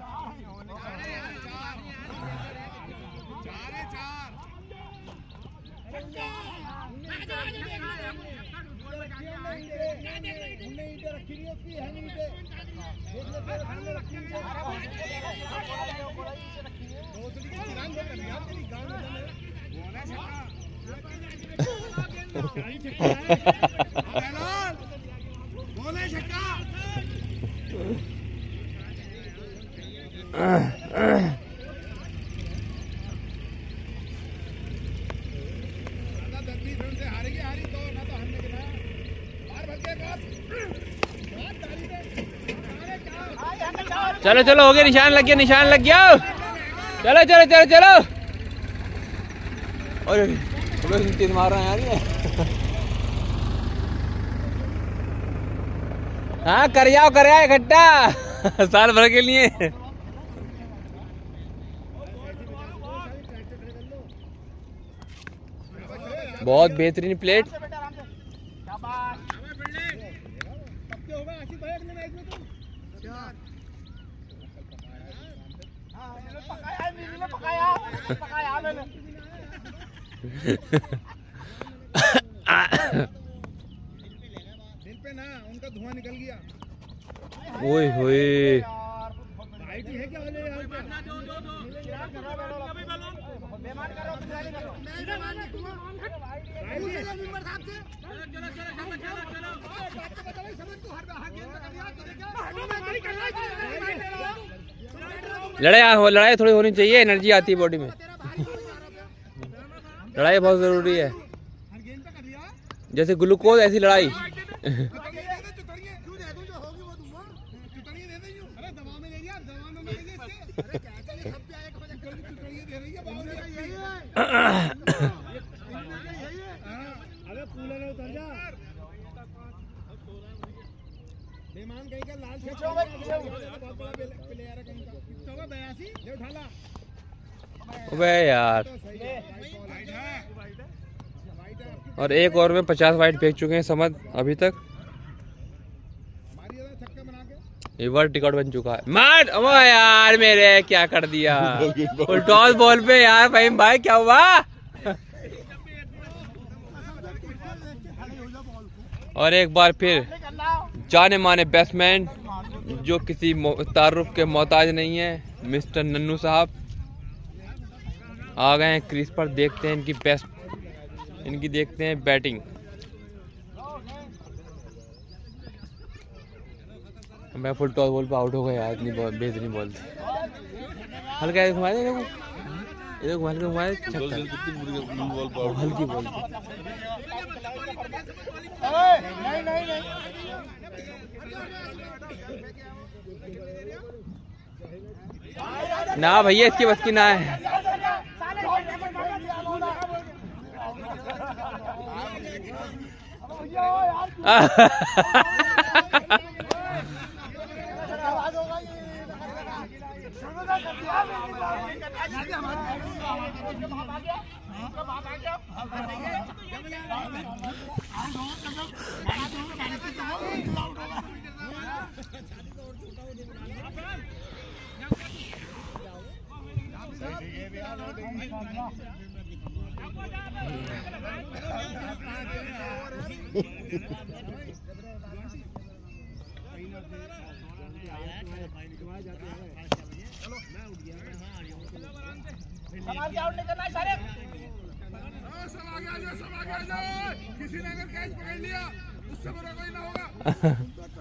चलो चलो हो गया, निशान लग गया, निशान लग गया। चलो चलो चलो चलो। अरे तीन मार रहे हैं यार ये। हाँ कर जाओ कर जाओ इकट्ठा साल भर के लिए। बहुत बेहतरीन प्लेट। दिल पे ना उनका धुआं निकल गया। ओए होए भाई है क्या वाले यार पे? दो दो दो अभी बोलो बेमान कर रहा हूं, तुम्हारी कर रहा हूं मैं बेमान नहीं तुम भाई ये नंबर साहब से चलो चलो चलो चलो चलो बात तो बता भाई, समझ तू हर हर गेम में कर दिया तो देखा हमारी कर रहा है। लड़ाई हो, लड़ाई थोड़ी होनी चाहिए, एनर्जी आती है बॉडी में। लड़ाई बहुत जरूरी है, जैसे ग्लूकोज ऐसी लड़ाई। बेमान कहीं का लाल बहुत बड़ा प्लेयर है कहीं का बयासी ले उठा ला। अबे यार, और एक ओवर में पचास वाइड फेंक चुके हैं समझ अभी तक। ये वर्ल्ड रिकॉर्ड बन चुका है। मार ओ यार मेरे क्या कर दिया टॉस बॉल पे यार। फहीम भाई क्या हुआ? और एक बार फिर जाने माने बैट्समैन जो किसी तारुफ के मोहताज नहीं है, मिस्टर नन्नू साहब आ गए हैं क्रीज पर। देखते हैं इनकी बेस्ट इनकी देखते हैं बैटिंग। मैं फुल टॉस बॉल पे आउट हो गया यार, इतनी बेहतरीन बॉल थी। हल्का घुमा दे देखो, इधर घुमा के घुमा दे, हल्की बॉल थी। नहीं नहीं नहीं ना भैया इसकी बस की ना है। किसी ने अगर कैच पकड़ लिया उससे बड़ा कोई ना होगा।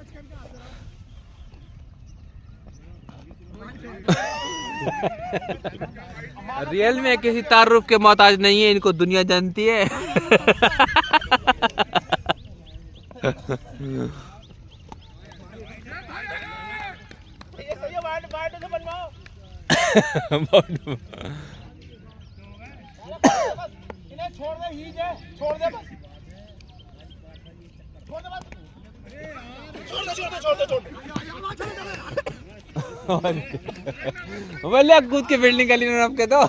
रियल में किसी तारुफ के मोहताज नहीं है, इनको दुनिया जानती है। छोड़ दे ही जे छोड़ दे बस छोड़ दे बस छोड़ दे छोड़ दे छोड़ दे छोड़ दे बोले कूद के बिल्डिंग गली में आपके तो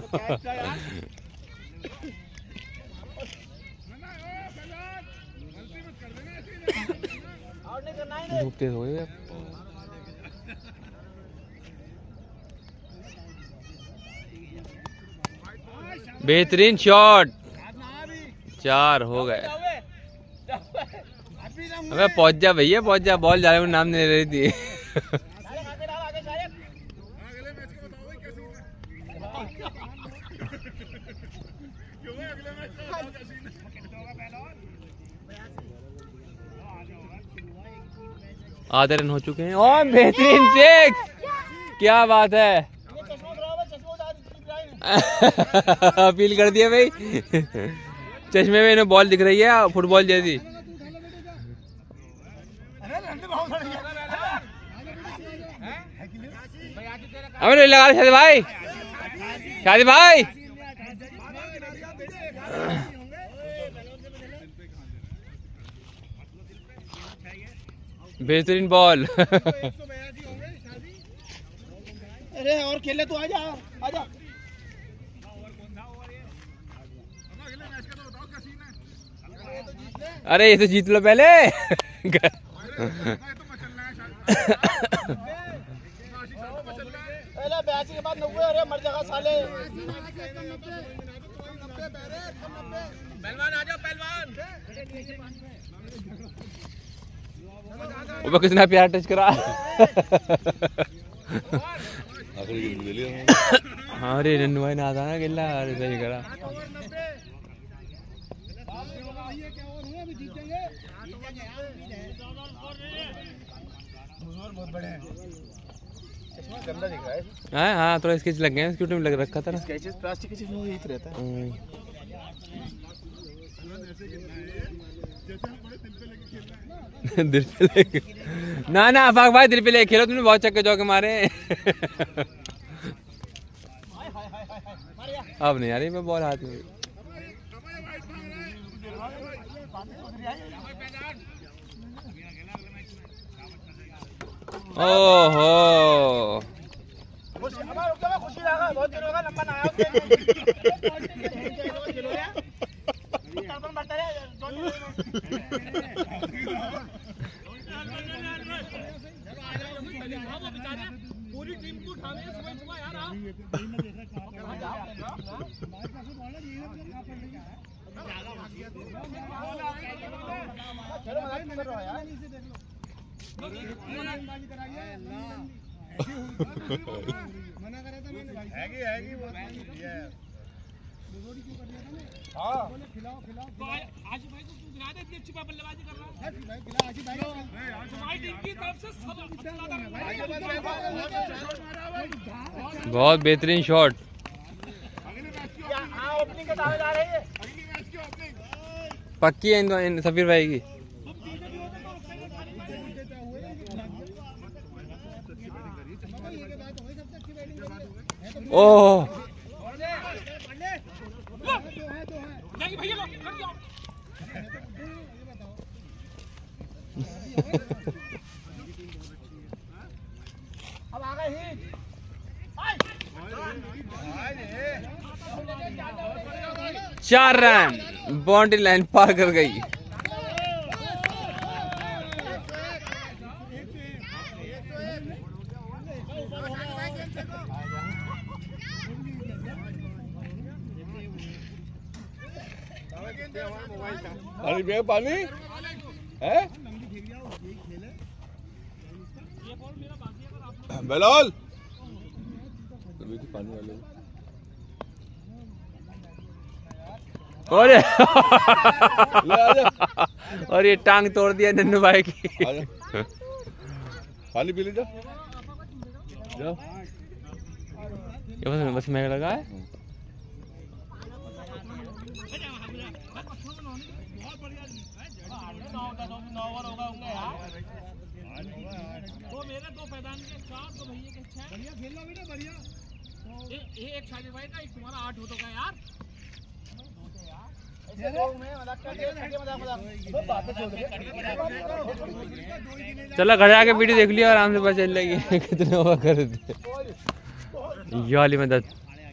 धूप तेज हो गई। बेहतरीन शॉट, चार हो गए। अबे पहुंच जा भैया पहुंच जा, बॉल जा रही नाम नहीं ले रही थी। आधे रन हो चुके हैं और बेहतरीन सिक्स, क्या बात है। अपील कर दिया भाई, चश्मे में इन्हें बॉल दिख रही है फुटबॉल जैसी। अबे लगा शादी भाई, शादी भाई बेहतरीन बॉल। अरे और खेले तो आजा आजा। अरे ये तो जीत लो पहले। पहले बयासी के बाद नब्बे, अरे मर जाएगा साले। पहलवान आ जाओ पहलवान। वो कितना प्यार टच करा। हाँ अरे नन्नू भाई ना आता ना गिल्ला, अरे सही करा। गंदा दिख रहा है। हाँ हाँ थोड़ा स्केच लग गए, स्कूटर में लग रखा था ना। स्केचेस प्लास्टिक की चीज़ों में यही रहता है। दिल पे लेके ना ना अफाक भाई दिल पे लेके खेलो, तुमने बहुत चक्के चौके मारे। अब नहीं आ रही मैं बॉल हाथ में। ओहो खुशी हमारा रुक जाओ, खुशी रहा बहुत देर होगा लंबा ना आया तड़पन बढ़ता रहे पूरी टीम को उठाने सुबह सुबह यार आप चलो मजाक कर रहा यार मना करा था मैंने भाई हैगी हैगी वो रोटी क्यों कर दिया था मैं हां बोले खिलाओ खिलाओ आशी भाई को तू गिरा दे, इतनी अच्छी बल्लेबाजी कर रहा है भाई खिला आशी भाई भाई टीम की तरफ से सब बहुत बेहतरीन शॉट। हां ओपनिंग के दावेदार है ये, अगली मैच की ओपनिंग पक्की है इन सफीर भाई की। ओह अब आ गए ही चार रन, बाउंड्री लाइन पार कर गई। पानी पिया पानी है बेलाल पानी वाले और और ये टांग तोड़ दिया नन्नू भाई की। पानी पी ले जा जाओ। ये बस बस मैं लगा है। एक शादी भाई का, एक तुम्हारा आठ हो तो का यार। चलो घर जाके वीडियो देख लियो, आराम से पता चल जाएगी कितने ओवर कर देते। ये वाली मदद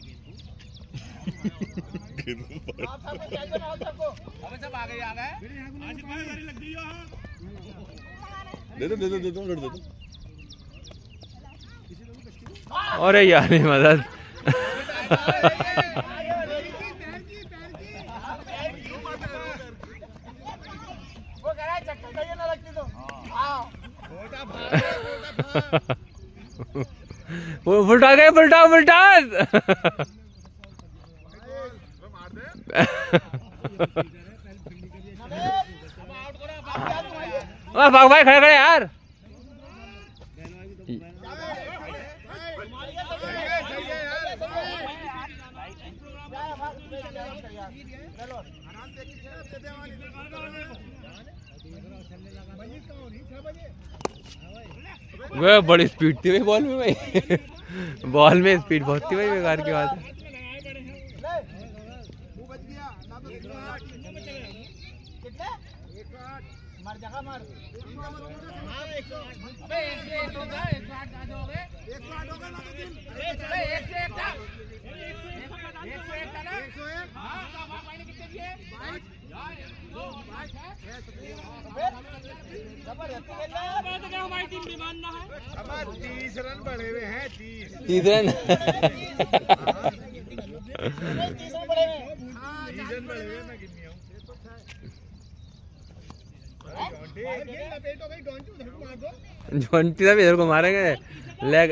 दे दो दे दो दे दो दे दो। अरे यार मदद वो उल्टा गए उल्टा उल्टा भाग भाई खड़े खड़े यार। वह बड़ी स्पीड थी भाई बॉल में, भाई बॉल में स्पीड बहुत थी भाई, बेकार की बात है। तीस रन बढ़े हुए हैं, तीस तीस रन तीस रन बढ़े हुए तीस रन बढ़े हुए मैं गिनी हूँ। ट्वेंटी तक इधर को मारेंगे लेग।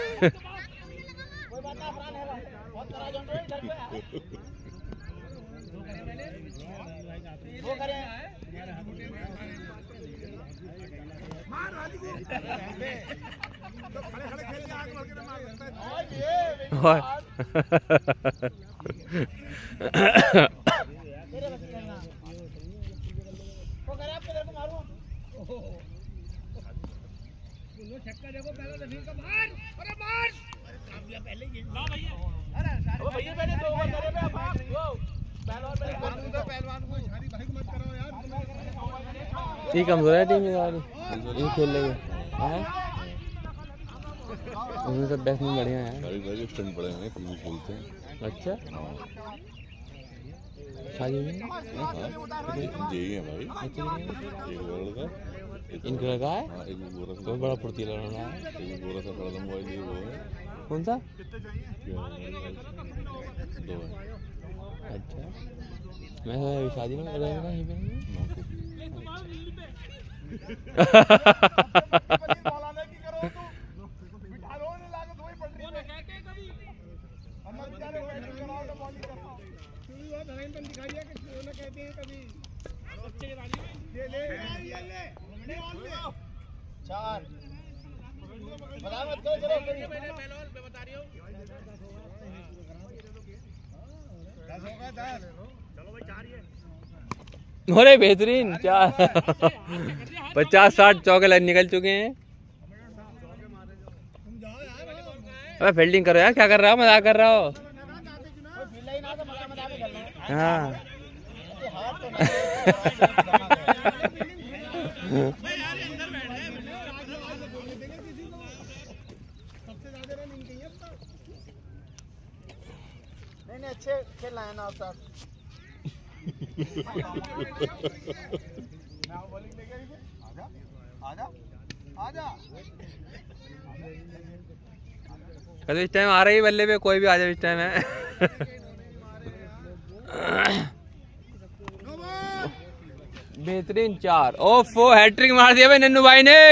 छक्का देखो पहला जमीन का मार, अरे मार पहले ये ला भैया, अरे भैया पहले दो ओवर करे पे आप वो पहलवान पहलवान को सारी भाई को मत कराओ यार। ठीक कमजोर है टीम ये खेल रही है। उसमें सब बैट्समैन बढ़िया हैं। भाई भाई स्टंट पड़े हैं, फिल्म खेलते हैं। अच्छा शादी में हाँ यही है भाई। अच्छा एक लड़का इनका लगा है हाँ एक गोरा सा बहुत बड़ा फुर्तीला लग रहा है। एक गोरा सा बड़ा मोबाइल ये वो है कौन सा? क्या है? दो है। अच्छा मैं सोचा शादी में रहेगा यहीं पे। चार बता मत करो चलो मैं बता रही हूँ दस होगा दस चलो भाई चार ही है। अरे बेहतरीन चार पचास साठ चौके लाइन निकल चुके हैं। अबे फील्डिंग करो यार, क्या कर रहा हो? मजाक कर रहा हो? हाँ नहीं नहीं अच्छे खेल रहे हैं ना आप साहब। आजा आजा कभी इस टाइम आ रही बल्ले पे कोई भी आ जाए इस टाइम है। बेहतरीन चार। ओफो हैट्रिक मार दिया भाई नन्नू भाई ने।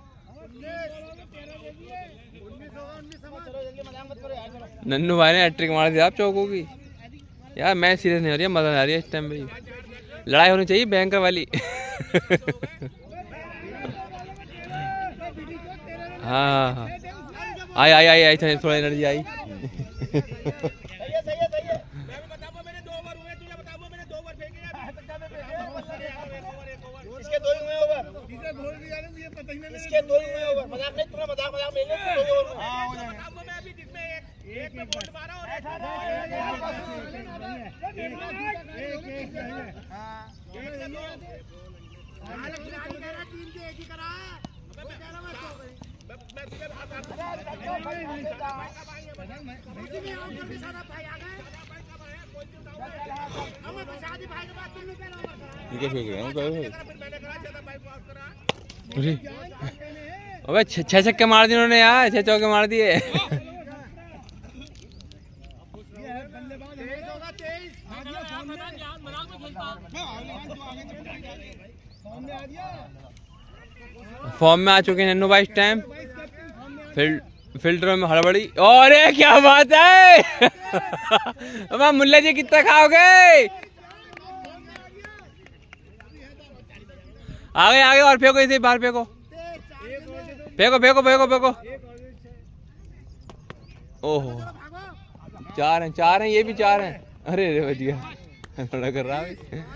नन्नू भाई ने हैट्रिक मार दिया आप चौकों की। यार मैच सीरियस नहीं हो रही है, मजा आ रही है इस टाइम भाई। लड़ाई होनी चाहिए भयंकर वाली। हाँ हाँ आई आई आई आई थोड़ा एनर्जी आई। इसके दो ही हुए ओवर, इसके दो ही हुए ओवर। मजाक नहीं, तुम्हें मजाक मजाक में लेंगे दो ही ओवर। हां हो जाएगा। मैं अभी जिसमें एक एक में बॉल मारा और एक एक एक हां एक से दो हां टीम के एक ही करा है। मैं कह रहा मैं मैं तुझे बात कर रहा क्या फेंक रहे हैं? अरे अबे छह छक्के मार दिए उन्होंने यार, छह चौके मार दिए। फॉर्म में आ चुके हैं नन्नू भाई इस टाइम। फील्ड फिल्टर में हड़बड़ी। अरे क्या बात है। अब मुल्ला जी कितना खाओगे? आगे आगे और फेंको, इसे बाहर फेंको फेंको फेंको फेंको फेंको। ओहो चार हैं, चार हैं, ये भी चार हैं। अरे अरे बच गया, थोड़ा कर रहा है।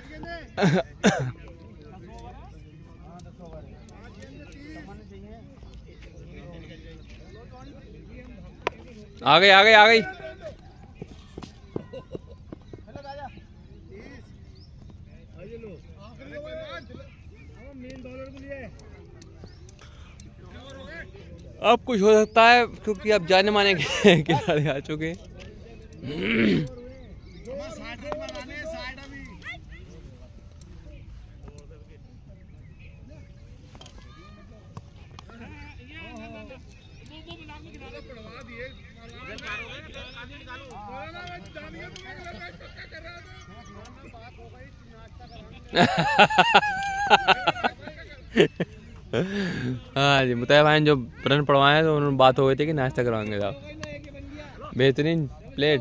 आ गई आ गई आ गई। अब कुछ हो सकता है क्योंकि अब जाने माने खिलाड़ी आ चुके हैं। हाँ जी मुताया भाई जो रन पड़वाए तो उन्होंने बात हो गई थी कि नाश्ता करवाएंगे साहब। बेहतरीन प्लेट।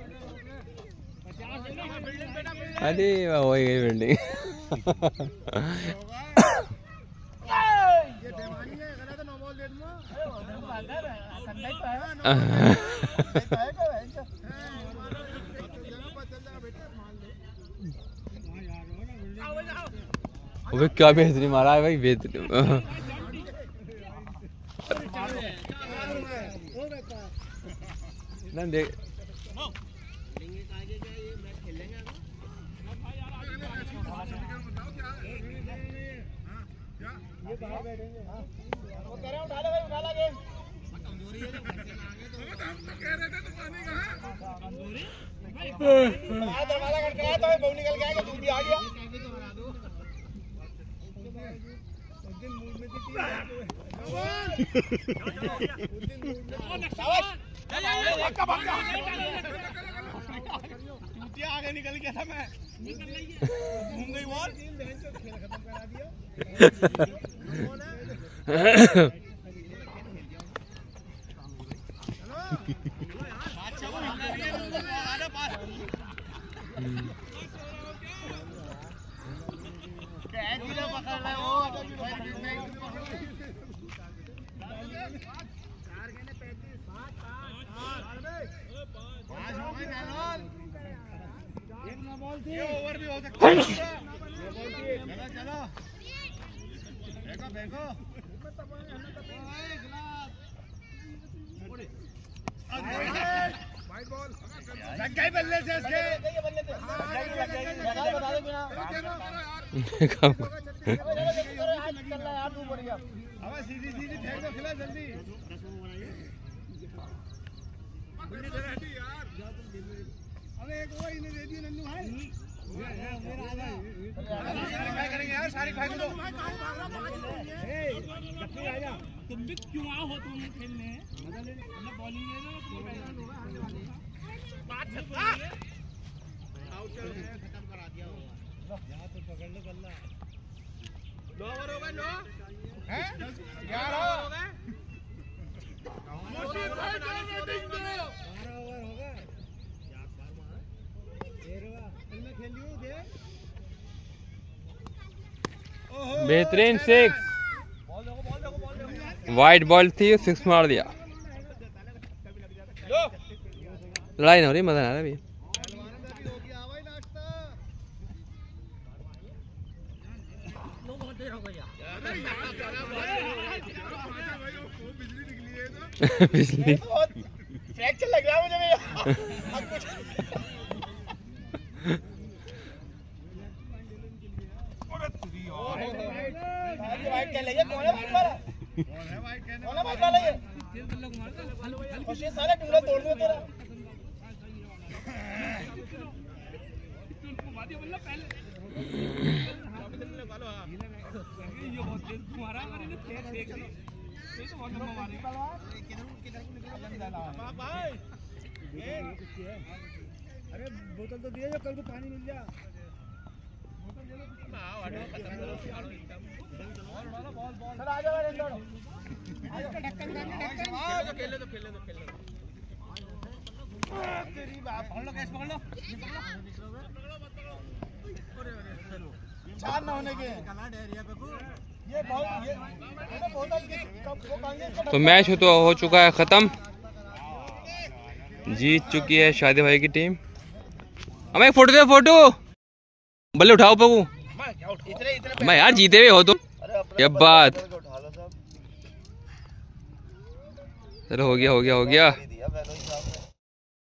अरे हो गई बिल्डिंग। वो क्या बेहतरीन मारा है भाई, बेहतरीन। ना देख वो कह रहे हैं उठा ले भाई, उठा ला गेम। दरवाजा खटखटाया तो बहू निकल गया कि दूध भी आ गया। आगे निकल गया था मैं, घूम गई बॉल, खेल खत्म करा दिया। ये ओवर भी हो सकता है। चलो चलो देखो देखो वाइट बॉल लग गई बल्ले से इसके बल्ले से बता दो बिना यार तू बढ़िया अब सीधी सीधी फेंक दो खिला जल्दी यार। अबे एक और इन्हें दे दियो नन्नू भाई, मेरा आधा क्या करेंगे यार, सारी भाई को दो। ए जल्दी आ जा, तुम भी क्यों आओ हो तुम खेलने, मजा लेने मतलब बॉलिंग ले लो बात छक्का आउट चल खत्म करा दिया होगा। यहां तो पकड़ लो बल्ला, दो ओवर हो गए, नो हैं ग्यारह हो गए, मुझे भाई चलो बैटिंग दो, बारह ओवर हो गए। बेहतरीन सिक्स, वाइट बॉल थी, सिक्स मार दिया। लड़ाई नहीं हो रही, मजा आ रहा है अभी। बिजली फ्रैक्चर लग रहा है मुझे भैया। वाइट क्या ले गया, कौन है वाइट वाला, कौन है वाइट कहने कौन है वाइट वाला, ये खुशी साला टुकड़ा तोड़ दो तेरा। ये बहुत तेज मारा मैंने, फेंक फेंक दी, ये तो बहुत लंबा मारी। किधर किधर को निकल जाना भाई, अरे बोतल तो दिए जो कल को पानी मिल जा। चार ना होने के तो मैच हो तो हो चुका है खत्म, जीत चुकी है शादी भाई की टीम। हमें फोटो दे, फोटो बल्ले उठाओ पप्पू, मैं यार जीते हुए हो तो क्या बात। चलो हो गया हो गया हो गया।